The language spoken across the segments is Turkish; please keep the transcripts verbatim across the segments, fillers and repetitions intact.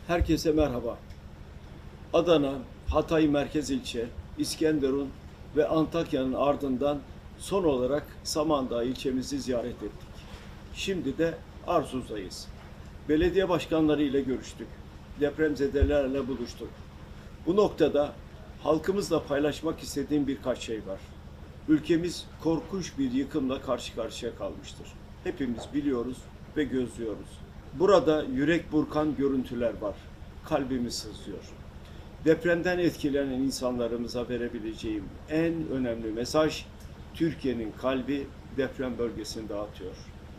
Herkese merhaba. Adana, Hatay Merkez İlçe, İskenderun ve Antakya'nın ardından son olarak Samandağ ilçemizi ziyaret ettik. Şimdi de Arsuz'dayız. Belediye başkanları ile görüştük. Depremzedelerle buluştuk. Bu noktada halkımızla paylaşmak istediğim birkaç şey var. Ülkemiz korkunç bir yıkımla karşı karşıya kalmıştır. Hepimiz biliyoruz ve gözlüyoruz. Burada yürek burkan görüntüler var. Kalbimiz sızlıyor. Depremden etkilenen insanlarımıza verebileceğim en önemli mesaj, Türkiye'nin kalbi deprem bölgesinde atıyor.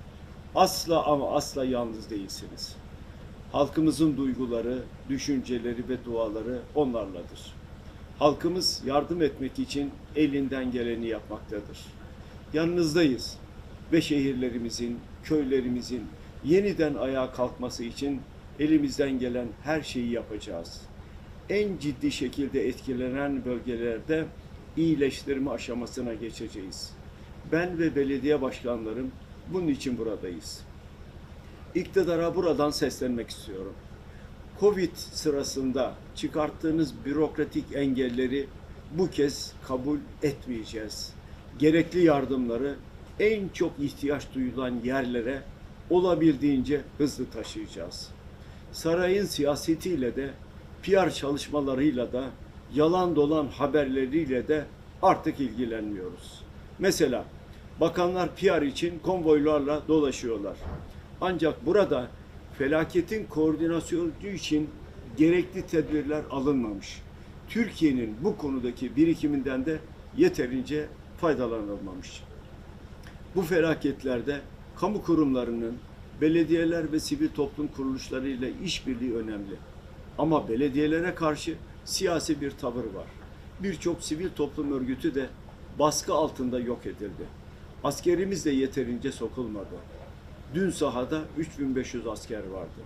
Asla ama asla yalnız değilsiniz. Halkımızın duyguları, düşünceleri ve duaları onlarladır. Halkımız yardım etmek için elinden geleni yapmaktadır. Yanınızdayız ve şehirlerimizin, köylerimizin yeniden ayağa kalkması için elimizden gelen her şeyi yapacağız. En ciddi şekilde etkilenen bölgelerde iyileştirme aşamasına geçeceğiz. Ben ve belediye başkanlarım bunun için buradayız. İktidara buradan seslenmek istiyorum. Covid sırasında çıkarttığınız bürokratik engelleri bu kez kabul etmeyeceğiz. Gerekli yardımları en çok ihtiyaç duyulan yerlere olabildiğince hızlı taşıyacağız. Sarayın siyasetiyle de, P R çalışmalarıyla da, yalan dolan haberleriyle de artık ilgilenmiyoruz. Mesela bakanlar P R için konvoylarla dolaşıyorlar. Ancak burada felaketin koordinasyonu için gerekli tedbirler alınmamış. Türkiye'nin bu konudaki birikiminden de yeterince faydalanılmamış. Bu felaketlerde kamu kurumlarının, belediyeler ve sivil toplum kuruluşlarıyla işbirliği önemli. Ama belediyelere karşı siyasi bir tavır var. Birçok sivil toplum örgütü de baskı altında yok edildi. Askerimiz de yeterince sokulmadı. Dün sahada üç bin beş yüz asker vardı.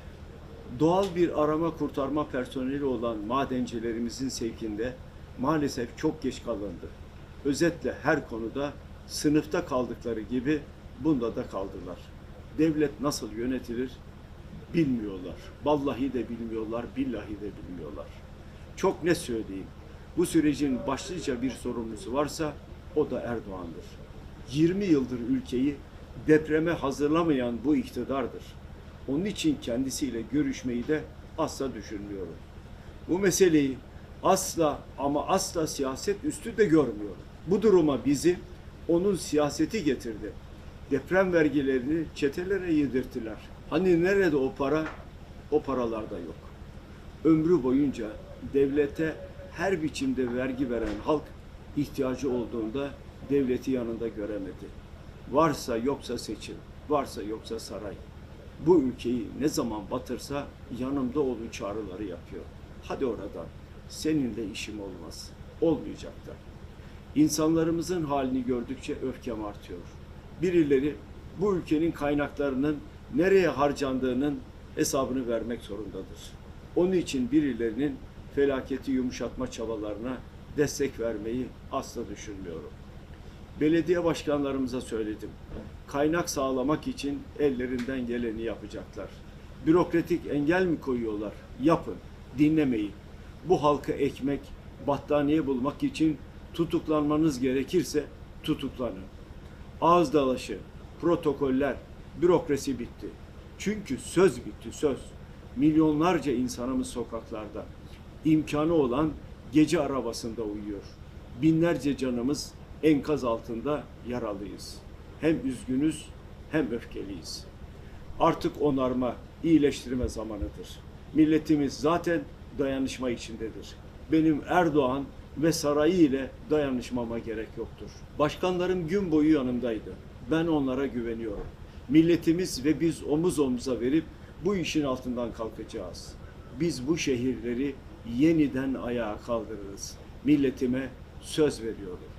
Doğal bir arama kurtarma personeli olan madencilerimizin sevkinde maalesef çok geç kalındı. Özetle her konuda sınıfta kaldıkları gibi bunda da kaldılar. Devlet nasıl yönetilir bilmiyorlar. Vallahi de bilmiyorlar, billahi de bilmiyorlar. Çok ne söyleyeyim. Bu sürecin başlıca bir sorumlusu varsa o da Erdoğan'dır. yirmi yıldır ülkeyi depreme hazırlamayan bu iktidardır. Onun için kendisiyle görüşmeyi de asla düşünmüyorum. Bu meseleyi asla ama asla siyaset üstü de görmüyorum. Bu duruma bizi onun siyaseti getirdi. Deprem vergilerini çetelere yedirttiler. Hani nerede o para? O paralarda yok. Ömrü boyunca devlete her biçimde vergi veren halk ihtiyacı olduğunda devleti yanında göremedi. Varsa yoksa seçim, varsa yoksa saray. Bu ülkeyi ne zaman batırsa yanımda olun çağrıları yapıyor. Hadi oradan. Seninle işim olmaz. Olmayacak da. İnsanlarımızın halini gördükçe öfkem artıyor. Birileri bu ülkenin kaynaklarının nereye harcandığının hesabını vermek zorundadır. Onun için birilerinin felaketi yumuşatma çabalarına destek vermeyi asla düşünmüyorum. Belediye başkanlarımıza söyledim. Kaynak sağlamak için ellerinden geleni yapacaklar. Bürokratik engel mi koyuyorlar? Yapın, dinlemeyin. Bu halka ekmek, battaniye bulmak için tutuklanmanız gerekirse tutuklanın. Ağız dalaşı, protokoller, bürokrasi bitti. Çünkü söz bitti, söz. Milyonlarca insanımız sokaklarda. İmkanı olan gece arabasında uyuyor. Binlerce canımız enkaz altında yaralıyız. Hem üzgünüz hem öfkeliyiz. Artık onarma, iyileştirme zamanıdır. Milletimiz zaten dayanışma içindedir. Benim Erdoğan ve sarayı ile dayanışmama gerek yoktur. Başkanlarım gün boyu yanımdaydı. Ben onlara güveniyorum. Milletimiz ve biz omuz omuza verip bu işin altından kalkacağız. Biz bu şehirleri yeniden ayağa kaldırırız. Milletime söz veriyorum.